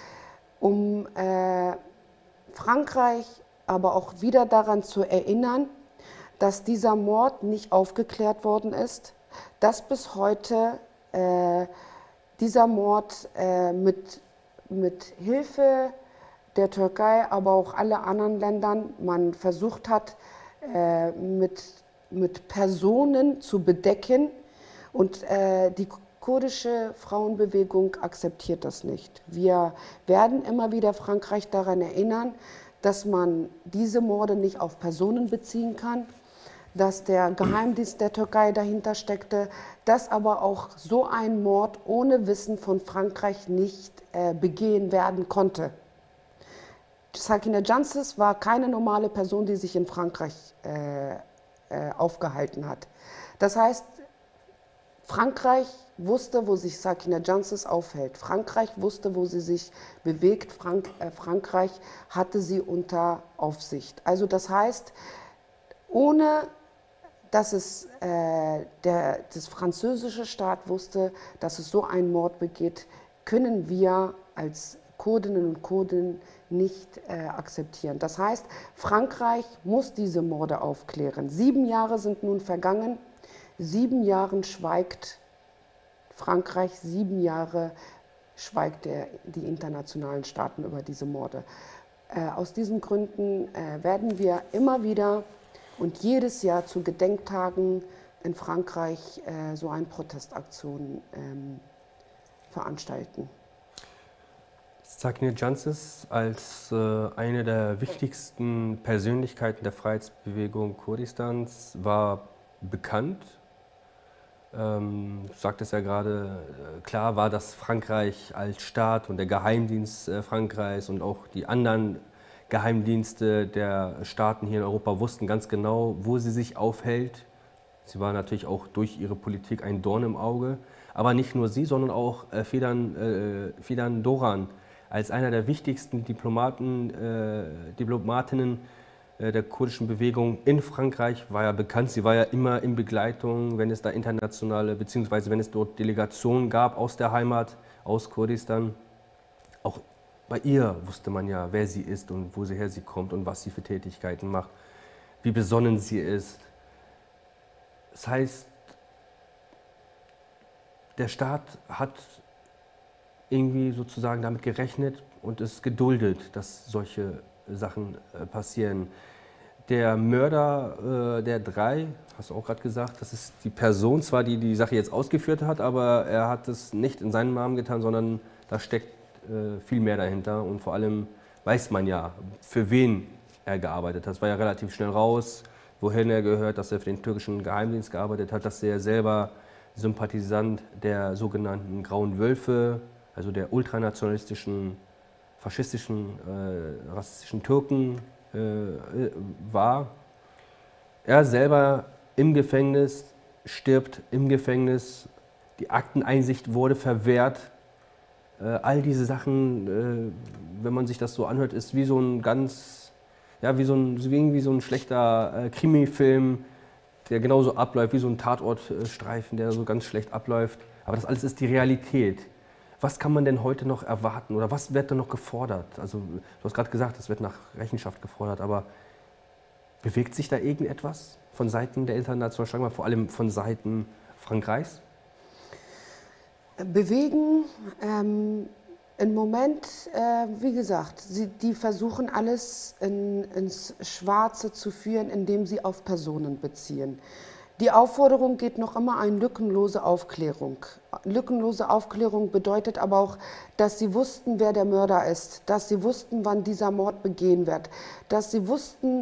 um äh, Frankreich aber auch wieder daran zu erinnern, dass dieser Mord nicht aufgeklärt worden ist, dass bis heute äh, dieser Mord äh, mit, mit Hilfe der Türkei, aber auch alle anderen Ländern, man versucht hat, äh, mit, mit Personen zu bedecken. Und äh, die kurdische Frauenbewegung akzeptiert das nicht. Wir werden immer wieder Frankreich daran erinnern, dass man diese Morde nicht auf Personen beziehen kann, dass der Geheimdienst der Türkei dahinter steckte, dass aber auch so ein Mord ohne Wissen von Frankreich nicht äh, begehen werden konnte. Sakine Jansis war keine normale Person, die sich in Frankreich äh, äh, aufgehalten hat. Das heißt, Frankreich wusste, wo sich Sakine Jansis aufhält. Frankreich wusste, wo sie sich bewegt. Frank äh, Frankreich hatte sie unter Aufsicht. Also das heißt, ohne dass es äh, der das französische Staat wusste, dass es so einen Mord begeht, können wir als Kurdinnen und Kurden nicht äh, akzeptieren. Das heißt, Frankreich muss diese Morde aufklären. Sieben Jahre sind nun vergangen. Sieben Jahre schweigt Frankreich, sieben Jahre schweigt der, die internationalen Staaten über diese Morde. Äh, aus diesen Gründen äh, werden wir immer wieder und jedes Jahr zu Gedenktagen in Frankreich äh, so eine Protestaktion ähm, veranstalten. Sakine Jansis als äh, eine der wichtigsten Persönlichkeiten der Freiheitsbewegung Kurdistans war bekannt. Ähm, du sagtest ja gerade, äh, klar war, dass Frankreich als Staat und der Geheimdienst äh, Frankreichs und auch die anderen Geheimdienste der Staaten hier in Europa wussten ganz genau, wo sie sich aufhält. Sie war natürlich auch durch ihre Politik ein Dorn im Auge. Aber nicht nur sie, sondern auch äh, Fidan, äh, Fidan Doğan als einer der wichtigsten Diplomaten, äh, Diplomatinnen äh, der kurdischen Bewegung in Frankreich war ja bekannt. Sie war ja immer in Begleitung, wenn es da internationale, beziehungsweise wenn es dort Delegationen gab aus der Heimat, aus Kurdistan. Auch bei ihr wusste man ja, wer sie ist und woher sie kommt und was sie für Tätigkeiten macht, wie besonnen sie ist. Das heißt, der Staat hat irgendwie sozusagen damit gerechnet und es geduldet, dass solche Sachen äh, passieren. Der Mörder äh, der drei, hast du auch gerade gesagt, das ist die Person zwar, die die Sache jetzt ausgeführt hat, aber er hat es nicht in seinem Namen getan, sondern da steckt äh, viel mehr dahinter und vor allem weiß man ja, für wen er gearbeitet hat. Es war ja relativ schnell raus, wohin er gehört, dass er für den türkischen Geheimdienst gearbeitet hat, dass er selber Sympathisant der sogenannten Grauen Wölfe, also der ultranationalistischen, faschistischen, äh, rassistischen Türken äh, war. Er selber im Gefängnis, stirbt im Gefängnis, die Akteneinsicht wurde verwehrt. Äh, all diese Sachen, äh, wenn man sich das so anhört, ist wie so ein ganz, ja, wie so ein, wie so ein schlechter äh, Krimi-Film, der genauso abläuft, wie so ein Tatortstreifen, der so ganz schlecht abläuft. Aber das alles ist die Realität. Was kann man denn heute noch erwarten oder was wird denn noch gefordert? Also du hast gerade gesagt, es wird nach Rechenschaft gefordert, aber bewegt sich da irgendetwas von Seiten der internationalen Staaten, vor allem von Seiten Frankreichs? Bewegen ähm, Im Moment, äh, wie gesagt, sie, die versuchen alles in, ins Schwarze zu führen, indem sie auf Personen beziehen. Die Aufforderung geht noch immer eine lückenlose Aufklärung. Lückenlose Aufklärung bedeutet aber auch, dass sie wussten, wer der Mörder ist, dass sie wussten, wann dieser Mord begehen wird, dass sie wussten,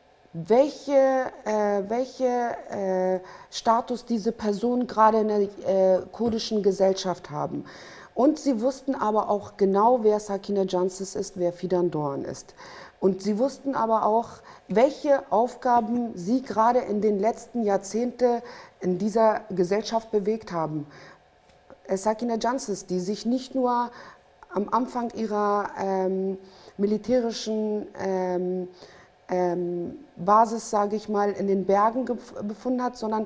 welche, äh, welche äh, Status diese Personen gerade in der äh, kurdischen Gesellschaft haben. Und sie wussten aber auch genau, wer Sakine Jansis ist, wer Fidan Doğan ist. Und sie wussten aber auch, welche Aufgaben sie gerade in den letzten Jahrzehnten in dieser Gesellschaft bewegt haben. Sakine Jansis, die sich nicht nur am Anfang ihrer ähm, militärischen ähm, ähm, Basis, sage ich mal, in den Bergen befunden hat, sondern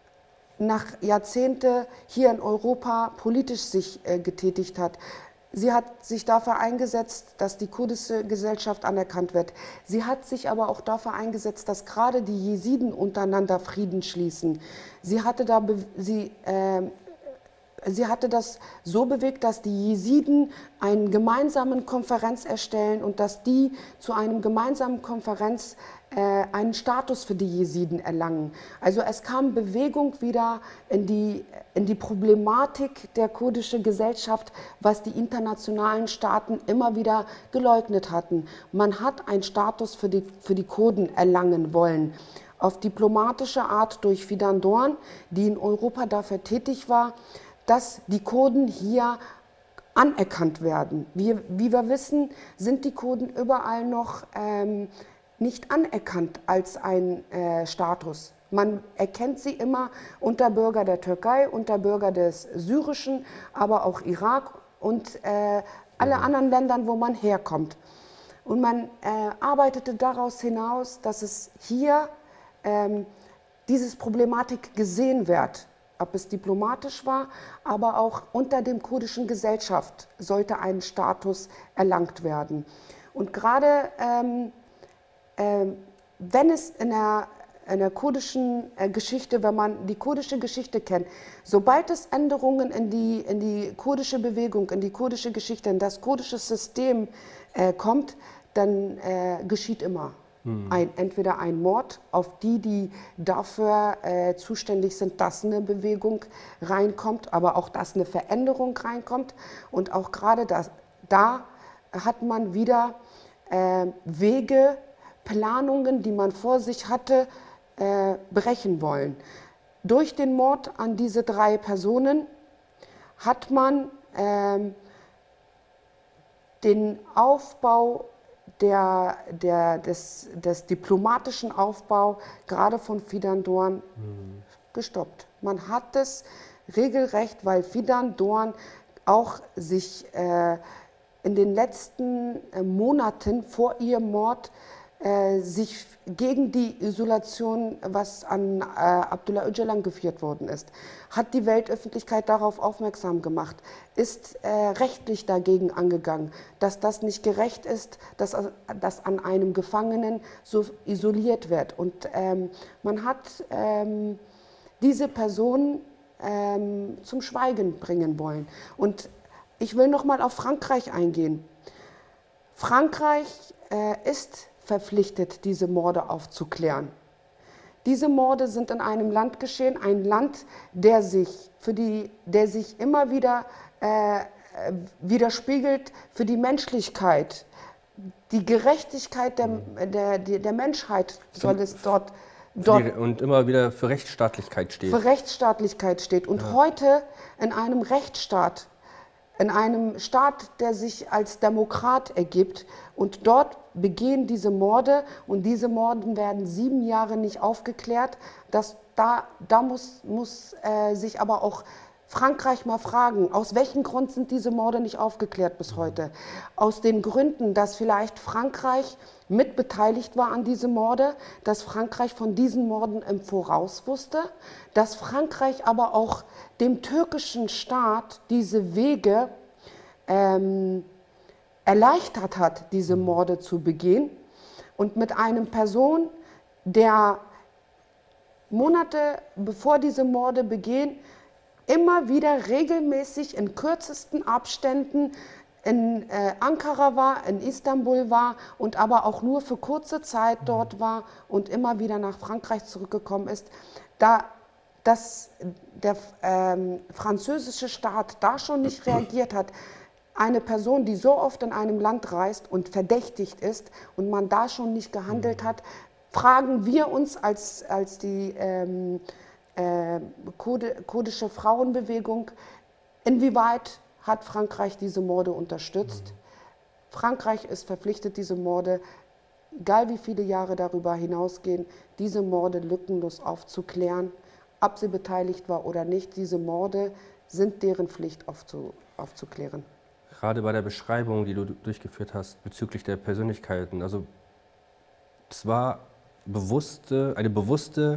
nach Jahrzehnten hier in Europa politisch sich äh, getätigt hat. Sie hat sich dafür eingesetzt, dass die kurdische Gesellschaft anerkannt wird. Sie hat sich aber auch dafür eingesetzt, dass gerade die Jesiden untereinander Frieden schließen. Sie hatte, da, sie, äh, sie hatte das so bewegt, dass die Jesiden eine gemeinsame Konferenz erstellen und dass die zu einem gemeinsamen Konferenz äh, einen Status für die Jesiden erlangen. Also es kam Bewegung wieder in die, in die Problematik der kurdischen Gesellschaft, was die internationalen Staaten immer wieder geleugnet hatten. Man hat einen Status für die, für die Kurden erlangen wollen. Auf diplomatische Art durch Fidan Doğan, die in Europa dafür tätig war, dass die Kurden hier anerkannt werden. Wie, wie wir wissen, sind die Kurden überall noch ähm, nicht anerkannt als ein äh, Status. Man erkennt sie immer unter Bürger der Türkei, unter Bürger des Syrischen, aber auch Irak und äh, alle anderen Ländern, wo man herkommt. Und man äh, arbeitete daraus hinaus, dass es hier ähm, diese Problematik gesehen wird. Ob es diplomatisch war, aber auch unter dem kurdischen Gesellschaft sollte ein Status erlangt werden. Und gerade ähm, ähm, wenn es in der, in der kurdischen äh, Geschichte, wenn man die kurdische Geschichte kennt, sobald es Änderungen in die, in die kurdische Bewegung, in die kurdische Geschichte, in das kurdische System äh, kommt, dann äh, geschieht immer. Ein, entweder ein Mord auf die, die dafür äh, zuständig sind, dass eine Bewegung reinkommt, aber auch, dass eine Veränderung reinkommt. Und auch gerade das, da hat man wieder äh, Wege, Planungen, die man vor sich hatte, äh, brechen wollen. Durch den Mord an diese drei Personen hat man äh, den Aufbau Der, der, des, des diplomatischen Aufbau, gerade von Fidan Doğan, mhm. gestoppt. Man hat es regelrecht, weil Fidan Doğan auch sich äh, in den letzten äh, Monaten vor ihrem Mord äh, sich gegen die Isolation, was an äh, Abdullah Öcalan geführt worden ist, hat die Weltöffentlichkeit darauf aufmerksam gemacht, ist äh, rechtlich dagegen angegangen, dass das nicht gerecht ist, dass, dass an einem Gefangenen so isoliert wird. Und ähm, man hat ähm, diese Person ähm, zum Schweigen bringen wollen. Und ich will noch mal auf Frankreich eingehen. Frankreich äh, ist verpflichtet, diese Morde aufzuklären. Diese Morde sind in einem Land geschehen, ein Land, der sich, für die, der sich immer wieder äh, widerspiegelt für die Menschlichkeit. Die Gerechtigkeit der, der, der, der Menschheit soll es dort, dort... Und immer wieder für Rechtsstaatlichkeit steht. Für Rechtsstaatlichkeit steht. Und ja. Heute in einem Rechtsstaat, in einem Staat, der sich als Demokrat ergibt, und dort begehen diese Morde, und diese Morde werden sieben Jahre nicht aufgeklärt. Das, da da muss, muss äh, sich aber auch Frankreich mal fragen, aus welchem Grund sind diese Morde nicht aufgeklärt bis heute? Aus den Gründen, dass vielleicht Frankreich mitbeteiligt war an diese Morde, dass Frankreich von diesen Morden im Voraus wusste, dass Frankreich aber auch dem türkischen Staat diese Wege ähm, erleichtert hat, diese Morde zu begehen, und mit einem Person, der Monate bevor diese Morde begehen, immer wieder regelmäßig in kürzesten Abständen in äh, Ankara war, in Istanbul war und aber auch nur für kurze Zeit dort war und immer wieder nach Frankreich zurückgekommen ist, da dass der ähm, französische Staat da schon nicht reagiert hat, eine Person, die so oft in einem Land reist und verdächtigt ist und man da schon nicht gehandelt hat, fragen wir uns als, als die ähm, äh, kurdische Frauenbewegung, inwieweit hat Frankreich diese Morde unterstützt? Mhm. Frankreich ist verpflichtet, diese Morde, egal wie viele Jahre darüber hinausgehen, diese Morde lückenlos aufzuklären, ob sie beteiligt war oder nicht. Diese Morde sind deren Pflicht aufzu, aufzuklären. Gerade bei der Beschreibung, die du durchgeführt hast bezüglich der Persönlichkeiten, also es war bewusste, eine bewusste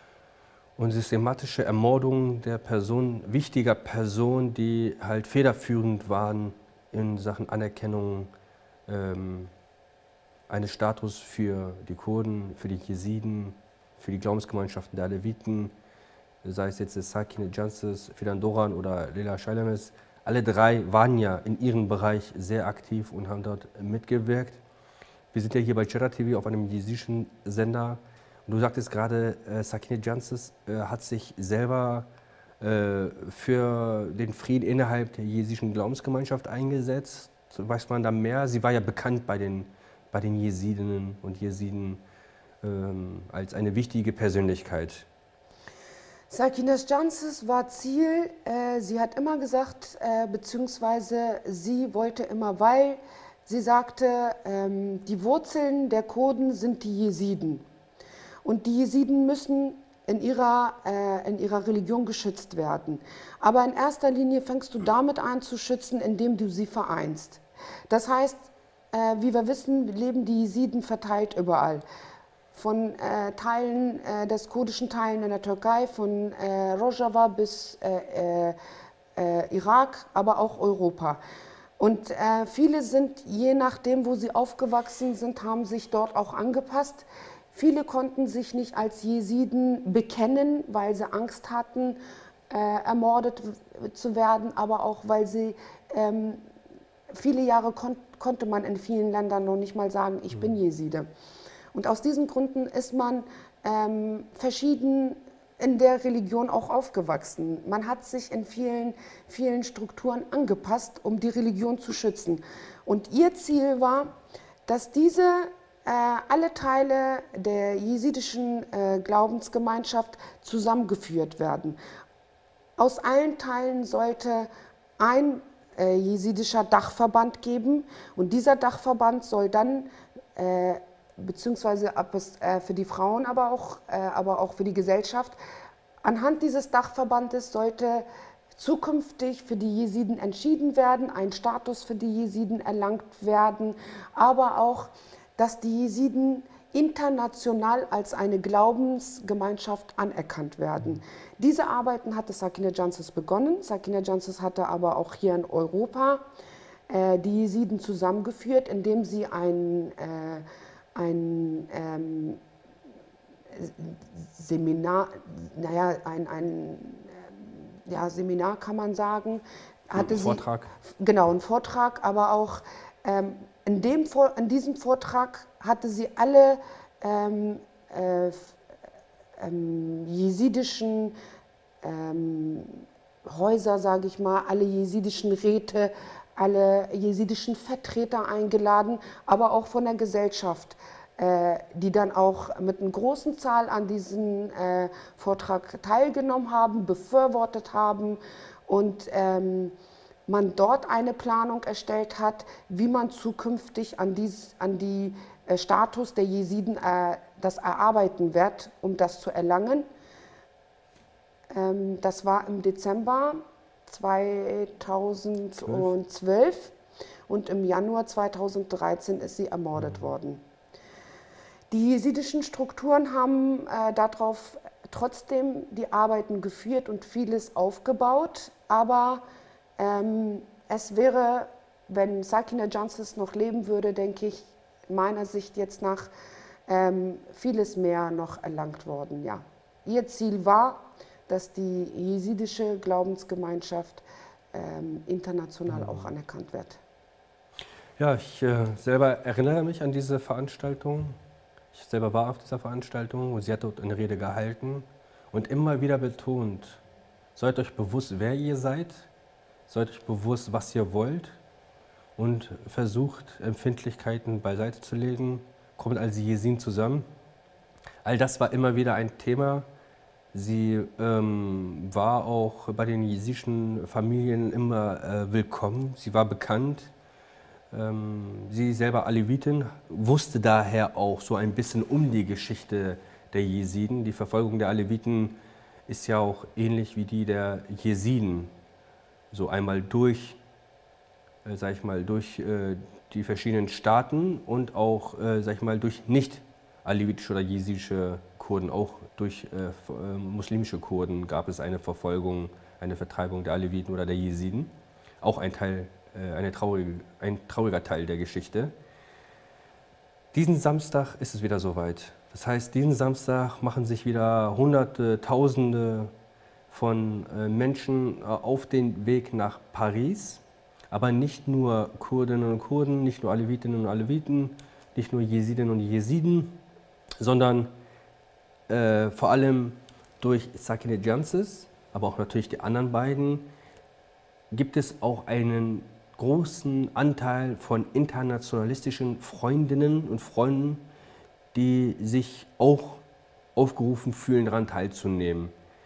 und systematische Ermordung der Person, wichtiger Personen, die halt federführend waren in Sachen Anerkennung ähm, eines Status für die Kurden, für die Jesiden, für die Glaubensgemeinschaften der Aleviten, sei es jetzt Sakine Janses, Fidan Doran oder Leyla Scheilemes. Alle drei waren ja in ihrem Bereich sehr aktiv und haben dort mitgewirkt. Wir sind ja hier bei Jeddah T V auf einem jesidischen Sender. Und du sagtest gerade, äh, Sakine Janses äh, hat sich selber äh, für den Frieden innerhalb der jesidischen Glaubensgemeinschaft eingesetzt. Weiß man da mehr? Sie war ja bekannt bei den, bei den Jesidinnen und Jesiden ähm, als eine wichtige Persönlichkeit. Sakine Janses war Ziel, äh, sie hat immer gesagt, äh, beziehungsweise sie wollte immer, weil sie sagte, ähm, die Wurzeln der Kurden sind die Jesiden. Und die Jesiden müssen in ihrer, äh, in ihrer Religion geschützt werden. Aber in erster Linie fängst du damit an zu schützen, indem du sie vereinst. Das heißt, äh, wie wir wissen, leben die Jesiden verteilt überall. Von äh, Teilen äh, des kurdischen Teilen in der Türkei, von äh, Rojava bis äh, äh, Irak, aber auch Europa. Und äh, viele sind, je nachdem, wo sie aufgewachsen sind, haben sich dort auch angepasst. Viele konnten sich nicht als Jesiden bekennen, weil sie Angst hatten, äh, ermordet zu werden, aber auch, weil sie ähm, viele Jahre kon konnte man in vielen Ländern noch nicht mal sagen, ich bin Jeside. Und aus diesen Gründen ist man ähm, verschieden in der Religion auch aufgewachsen. Man hat sich in vielen, vielen Strukturen angepasst, um die Religion zu schützen. Und ihr Ziel war, dass diese äh, alle Teile der jesidischen äh, Glaubensgemeinschaft zusammengeführt werden. Aus allen Teilen sollte ein äh, jesidischer Dachverband geben und dieser Dachverband soll dann äh, beziehungsweise für die Frauen, aber auch, aber auch für die Gesellschaft. Anhand dieses Dachverbandes sollte zukünftig für die Jesiden entschieden werden, ein Status für die Jesiden erlangt werden, aber auch, dass die Jesiden international als eine Glaubensgemeinschaft anerkannt werden. Diese Arbeiten hatte Sakine Janses begonnen. Sakine Janses hatte aber auch hier in Europa äh, die Jesiden zusammengeführt, indem sie ein äh, ein ähm, Seminar, naja, ein, ein ja, Seminar kann man sagen. Hatte ein Vortrag. Sie, genau, ein Vortrag, aber auch ähm, in, dem, in diesem Vortrag hatte sie alle ähm, äh, ähm, jesidischen ähm, Häuser, sage ich mal, alle jesidischen Räte, alle jesidischen Vertreter eingeladen, aber auch von der Gesellschaft, äh, die dann auch mit einer großen Zahl an diesem äh, Vortrag teilgenommen haben, befürwortet haben und ähm, man dort eine Planung erstellt hat, wie man zukünftig an, dies, an die äh, Status der Jesiden äh, das erarbeiten wird, um das zu erlangen. Ähm, das war im Dezember zweitausendzwölf und im Januar zweitausenddreizehn ist sie ermordet mhm. worden. Die jesidischen Strukturen haben äh, darauf trotzdem die Arbeiten geführt und vieles aufgebaut, aber ähm, es wäre, wenn Sakine Janses noch leben würde, denke ich, meiner Sicht jetzt nach, ähm, vieles mehr noch erlangt worden. Ja. Ihr Ziel war, dass die jesidische Glaubensgemeinschaft ähm, international mhm. auch anerkannt wird. Ja, ich äh, selber erinnere mich an diese Veranstaltung. Ich selber war auf dieser Veranstaltung und sie hat dort eine Rede gehalten und immer wieder betont, seid euch bewusst, wer ihr seid, seid euch bewusst, was ihr wollt und versucht, Empfindlichkeiten beiseite zu legen, kommt als Jesiden zusammen. All das war immer wieder ein Thema. Sie ähm, war auch bei den jesidischen Familien immer äh, willkommen, sie war bekannt. Ähm, sie selber Alevitin, wusste daher auch so ein bisschen um die Geschichte der Jesiden. Die Verfolgung der Aleviten ist ja auch ähnlich wie die der Jesiden. So einmal durch, äh, sag ich mal, durch äh, die verschiedenen Staaten und auch, äh, sag ich mal, durch nicht alevitische oder jesidische Kurden, auch durch äh, äh, muslimische Kurden gab es eine Verfolgung, eine Vertreibung der Aleviten oder der Jesiden. Auch ein Teil Eine traurige, ein trauriger Teil der Geschichte. Diesen Samstag ist es wieder soweit. Das heißt, diesen Samstag machen sich wieder Hunderte, Tausende von Menschen auf den Weg nach Paris. Aber nicht nur Kurdinnen und Kurden, nicht nur Alevitinnen und Aleviten, nicht nur Jesidinnen und Jesiden, sondern äh, vor allem durch Sakineh Jansis, aber auch natürlich die anderen beiden, gibt es auch einen großen Anteil von internationalistischen Freundinnen und Freunden, die sich auch aufgerufen fühlen, daran teilzunehmen.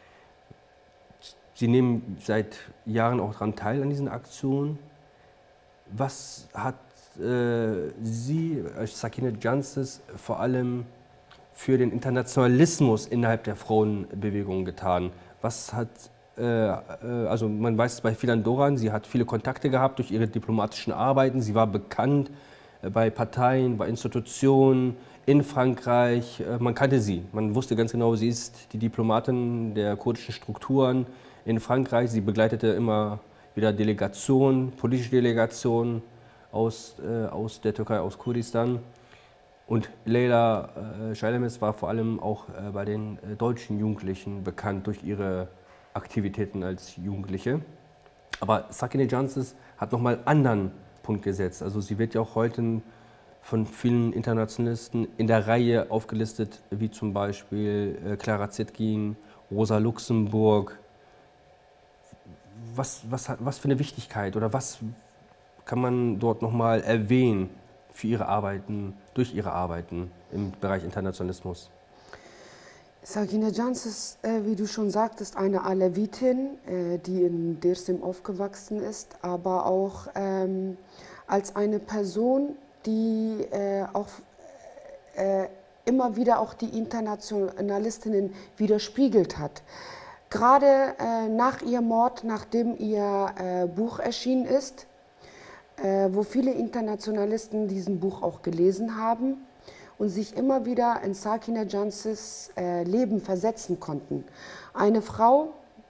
Sie nehmen seit Jahren auch daran teil an diesen Aktionen. Was hat äh, Sie, Sakineh Jansis, vor allem für den Internationalismus innerhalb der Frauenbewegung getan? Was hat Also man weiß es bei Fidan Doran, sie hat viele Kontakte gehabt durch ihre diplomatischen Arbeiten. Sie war bekannt bei Parteien, bei Institutionen in Frankreich. Man kannte sie. Man wusste ganz genau, sie ist die Diplomatin der kurdischen Strukturen in Frankreich. Sie begleitete immer wieder Delegationen, politische Delegationen aus, äh, aus der Türkei, aus Kurdistan. Und Leyla äh, Scheilemes war vor allem auch äh, bei den äh, deutschen Jugendlichen bekannt durch ihre Aktivitäten als Jugendliche. Aber Sakineh Jansis hat nochmal einen anderen Punkt gesetzt. Also sie wird ja auch heute von vielen Internationalisten in der Reihe aufgelistet, wie zum Beispiel Clara Zetkin, Rosa Luxemburg. Was, was, was für eine Wichtigkeit oder was kann man dort nochmal erwähnen für ihre Arbeiten, durch ihre Arbeiten im Bereich Internationalismus? Sakineh Jansis, äh, wie du schon sagtest, eine Alevitin, äh, die in Dersim aufgewachsen ist, aber auch ähm, als eine Person, die äh, auch äh, immer wieder auch die Internationalistinnen widerspiegelt hat. Gerade äh, nach ihrem Mord, nachdem ihr äh, Buch erschienen ist, äh, wo viele Internationalisten diesen Buch auch gelesen haben, und sich immer wieder in Sakineh Jansis äh, Leben versetzen konnten. Eine Frau,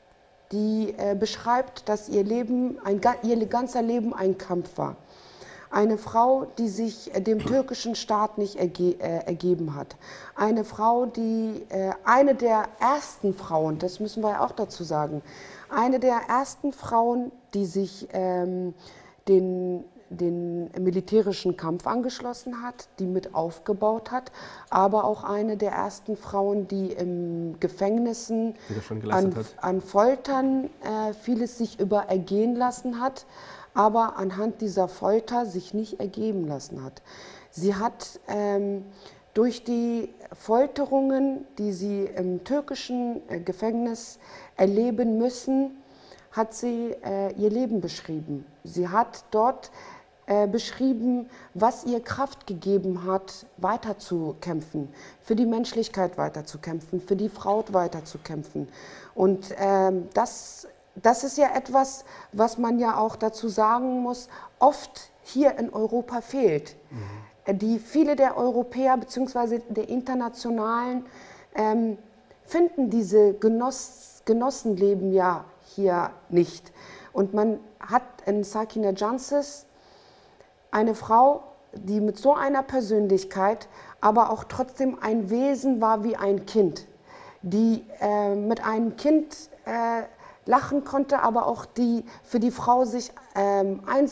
die äh, beschreibt, dass ihr Leben, ein, ihr ganzer Leben ein Kampf war. Eine Frau, die sich äh, dem türkischen Staat nicht erge äh, ergeben hat. Eine Frau, die äh, eine der ersten Frauen, das müssen wir ja auch dazu sagen, eine der ersten Frauen, die sich ähm, den den militärischen Kampf angeschlossen hat, die mit aufgebaut hat, aber auch eine der ersten Frauen, die im Gefängnissen an, an Foltern äh, vieles sich über ergehen lassen hat, aber anhand dieser Folter sich nicht ergeben lassen hat. Sie hat ähm, durch die Folterungen, die sie im türkischen äh, Gefängnis erleben müssen, hat sie äh, ihr Leben beschrieben. Sie hat dort Äh, beschrieben, was ihr Kraft gegeben hat, weiterzukämpfen, für die Menschlichkeit weiterzukämpfen, für die Frau weiterzukämpfen. Und ähm, das, das ist ja etwas, was man ja auch dazu sagen muss, oft hier in Europa fehlt. Mhm. Die, viele der Europäer bzw. der Internationalen ähm, finden diese Genoss, Genossenleben ja hier nicht. Und man hat in Sakineh Jansis eine Frau, die mit so einer Persönlichkeit, aber auch trotzdem ein Wesen war wie ein Kind, die äh, mit einem Kind äh, lachen konnte, aber auch die für die Frau sich ähm, einsetzt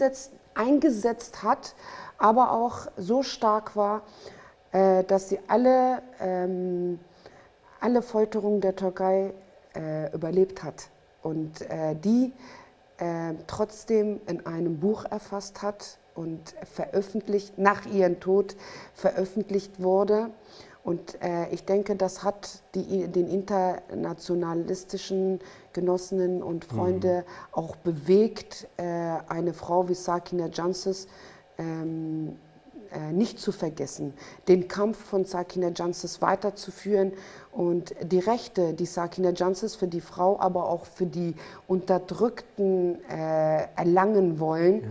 eingesetzt hat, aber auch so stark war, äh, dass sie alle, ähm, alle Folterungen der Türkei äh, überlebt hat und äh, die äh, trotzdem in einem Buch erfasst hat und veröffentlicht, nach ihrem Tod veröffentlicht wurde. Und äh, ich denke, das hat die, den internationalistischen Genossinnen und Freunde mhm. auch bewegt, äh, eine Frau wie Sakine Jansus ähm, äh, nicht zu vergessen, den Kampf von Sakine Jansus weiterzuführen und die Rechte, die Sakine Jansus für die Frau, aber auch für die Unterdrückten äh, erlangen wollen. Ja.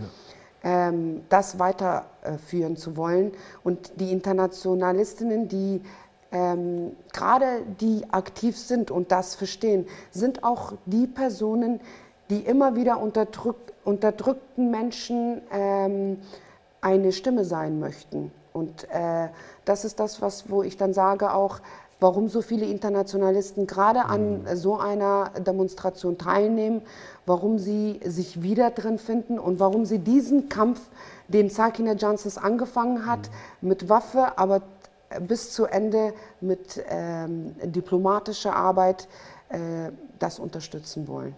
Das weiterführen zu wollen. Und die Internationalistinnen, die ähm, gerade die aktiv sind und das verstehen, sind auch die Personen, die immer wieder unterdrück, unterdrückten Menschen ähm, eine Stimme sein möchten. Und äh, das ist das, was, wo ich dann sage auch, warum so viele Internationalisten gerade an so einer Demonstration teilnehmen, warum sie sich wieder drin finden und warum sie diesen Kampf, den Sakine Jansus angefangen hat, mhm. mit Waffe, aber bis zu Ende mit ähm, diplomatischer Arbeit, äh, das unterstützen wollen.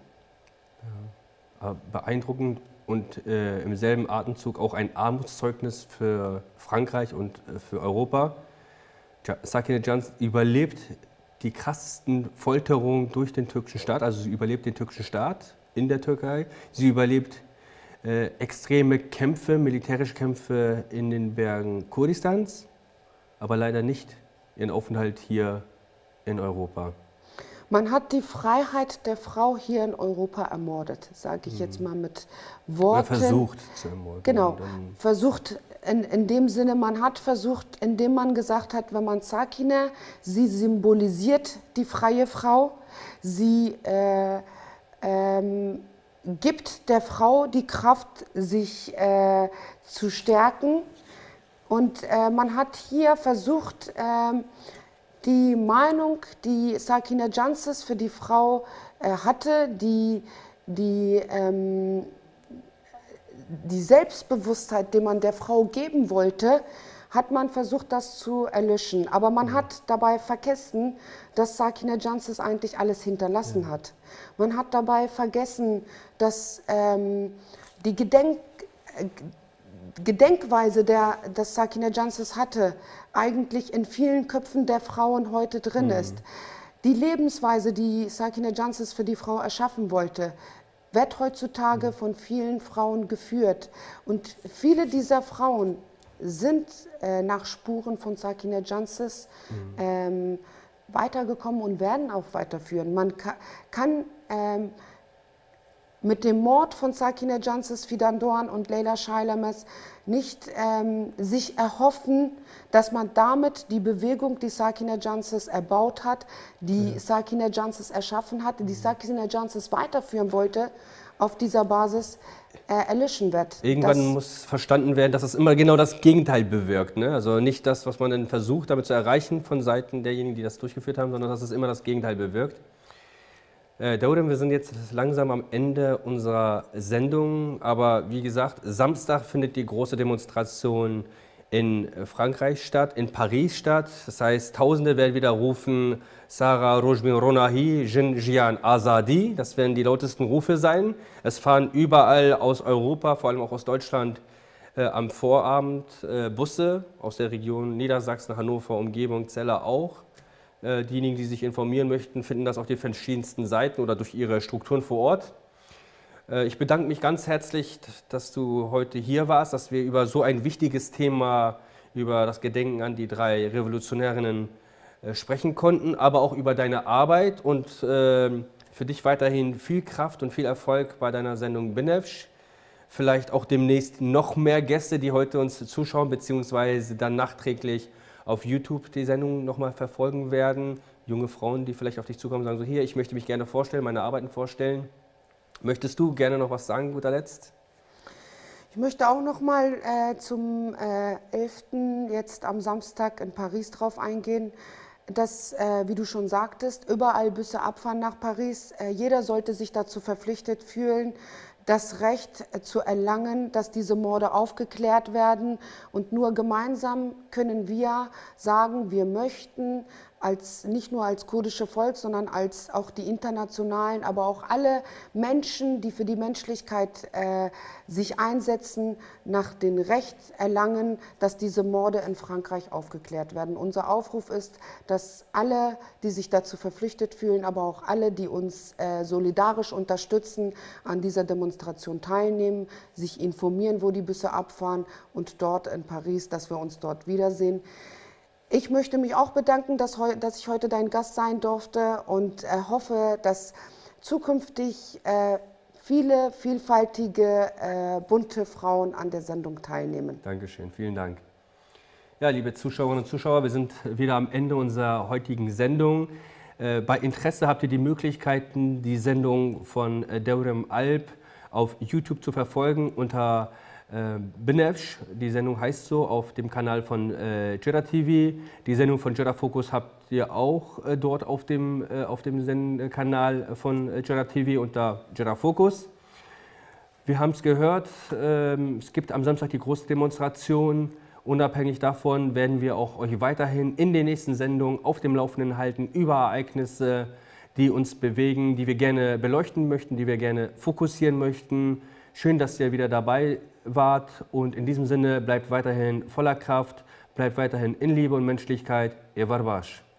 Ja. Beeindruckend und äh, im selben Atemzug auch ein Armutszeugnis für Frankreich und äh, für Europa. Sakine Jansus überlebt die krassesten Folterungen durch den türkischen Staat, also sie überlebt den türkischen Staat in der Türkei, sie überlebt äh, extreme Kämpfe, militärische Kämpfe in den Bergen Kurdistans, aber leider nicht ihren Aufenthalt hier in Europa. Man hat die Freiheit der Frau hier in Europa ermordet, sage ich jetzt mal mit Worten. Oder versucht zu ermorden. Genau, versucht in, in dem Sinne, man hat versucht, indem man gesagt hat, wenn man Sakine, sie symbolisiert die freie Frau, sie äh, ähm, gibt der Frau die Kraft, sich äh, zu stärken. Und äh, man hat hier versucht, äh, die Meinung, die Sakine Jansus für die Frau äh, hatte, die, die, ähm, die Selbstbewusstheit, die man der Frau geben wollte, hat man versucht, das zu erlöschen. Aber man ja. hat dabei vergessen, dass Sakine Jansus eigentlich alles hinterlassen ja. hat. Man hat dabei vergessen, dass ähm, die Gedenk... Äh, Gedenkweise, der das Sakine Jansus hatte, eigentlich in vielen Köpfen der Frauen heute drin mhm. ist. Die Lebensweise, die Sakine Jansus für die Frau erschaffen wollte, wird heutzutage mhm. von vielen Frauen geführt. Und viele dieser Frauen sind äh, nach Spuren von Sakine Jansus mhm. ähm, weitergekommen und werden auch weiterführen. Man ka kann ähm, mit dem Mord von Sakine Jansus, Fidan Doğan und Leyla Şaylemez nicht ähm, sich erhoffen, dass man damit die Bewegung, die Sakine Jansus erbaut hat, die ja. Sakine Jansus erschaffen hat, die Sakine Jansus weiterführen wollte, auf dieser Basis äh, erlöschen wird. Irgendwann das muss verstanden werden, dass es immer genau das Gegenteil bewirkt. Ne? Also nicht das, was man dann versucht, damit zu erreichen von Seiten derjenigen, die das durchgeführt haben, sondern dass es immer das Gegenteil bewirkt. Äh, Daoudem, wir sind jetzt langsam am Ende unserer Sendung, aber wie gesagt, Samstag findet die große Demonstration in Frankreich statt, in Paris statt. Das heißt, Tausende werden wieder rufen, Sara Rojmi Ronahi, Jin Jian Azadi. Das werden die lautesten Rufe sein. Es fahren überall aus Europa, vor allem auch aus Deutschland, äh, am Vorabend äh, Busse aus der Region Niedersachsen, Hannover, Umgebung, Celle auch. Diejenigen, die sich informieren möchten, finden das auf den verschiedensten Seiten oder durch ihre Strukturen vor Ort. Ich bedanke mich ganz herzlich, dass du heute hier warst, dass wir über so ein wichtiges Thema, über das Gedenken an die drei Revolutionärinnen sprechen konnten, aber auch über deine Arbeit und für dich weiterhin viel Kraft und viel Erfolg bei deiner Sendung Binefsh. Vielleicht auch demnächst noch mehr Gäste, die heute uns zuschauen, beziehungsweise dann nachträglich auf YouTube die Sendung nochmal verfolgen werden. Junge Frauen, die vielleicht auf dich zukommen und sagen so, hier, ich möchte mich gerne vorstellen, meine Arbeiten vorstellen. Möchtest du gerne noch was sagen, guter Letzt? Ich möchte auch noch mal äh, zum äh, elften jetzt am Samstag in Paris drauf eingehen. dass, äh, wie du schon sagtest, überall Busse abfahren nach Paris. Äh, jeder sollte sich dazu verpflichtet fühlen, das Recht äh, zu erlangen, dass diese Morde aufgeklärt werden. Und nur gemeinsam können wir sagen, wir möchten als, nicht nur als kurdische Volk, sondern als auch die internationalen, aber auch alle Menschen, die für die Menschlichkeit äh, sich einsetzen, nach dem Recht erlangen, dass diese Morde in Frankreich aufgeklärt werden. Unser Aufruf ist, dass alle, die sich dazu verpflichtet fühlen, aber auch alle, die uns äh, solidarisch unterstützen, an dieser Demonstration teilnehmen, sich informieren, wo die Busse abfahren und dort in Paris, dass wir uns dort wiedersehen. Ich möchte mich auch bedanken, dass, dass ich heute dein Gast sein durfte und äh, hoffe, dass zukünftig äh, viele vielfältige, äh, bunte Frauen an der Sendung teilnehmen. Dankeschön, vielen Dank. Ja, liebe Zuschauerinnen und Zuschauer, wir sind wieder am Ende unserer heutigen Sendung. Äh, bei Interesse habt ihr die Möglichkeiten, die Sendung von äh, Devrem Alp auf YouTube zu verfolgen unter Äh, Benefsch, die Sendung heißt so, auf dem Kanal von äh, Jeddah T V. Die Sendung von Jeddah Focus habt ihr auch äh, dort auf dem, äh, auf dem Send Kanal von äh, Jeddah T V unter Jeddah Focus. Wir haben es gehört, äh, es gibt am Samstag die große Demonstration. Unabhängig davon werden wir auch euch weiterhin in den nächsten Sendungen auf dem Laufenden halten über Ereignisse, die uns bewegen, die wir gerne beleuchten möchten, die wir gerne fokussieren möchten. Schön, dass ihr wieder dabei wart und in diesem Sinne bleibt weiterhin voller Kraft, bleibt weiterhin in Liebe und Menschlichkeit. Ihr Warbash.